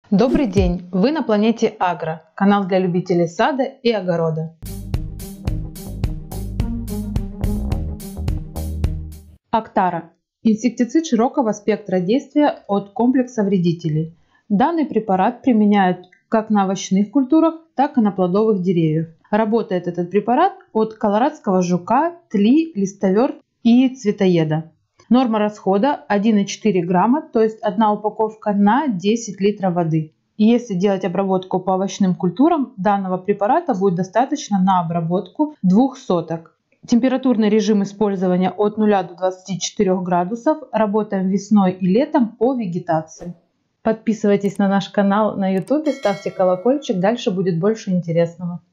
Добрый день! Вы на планете Агро, канал для любителей сада и огорода. Актара – инсектицид широкого спектра действия от комплекса вредителей. Данный препарат применяют как на овощных культурах, так и на плодовых деревьях. Работает этот препарат от колорадского жука, тли, листоверт и цветоеда. Норма расхода 1,4 грамма, то есть одна упаковка на 10 литров воды. И если делать обработку по овощным культурам, данного препарата будет достаточно на обработку 2 соток. Температурный режим использования от 0 до 24 градусов. Работаем весной и летом по вегетации. Подписывайтесь на наш канал на YouTube, ставьте колокольчик, дальше будет больше интересного.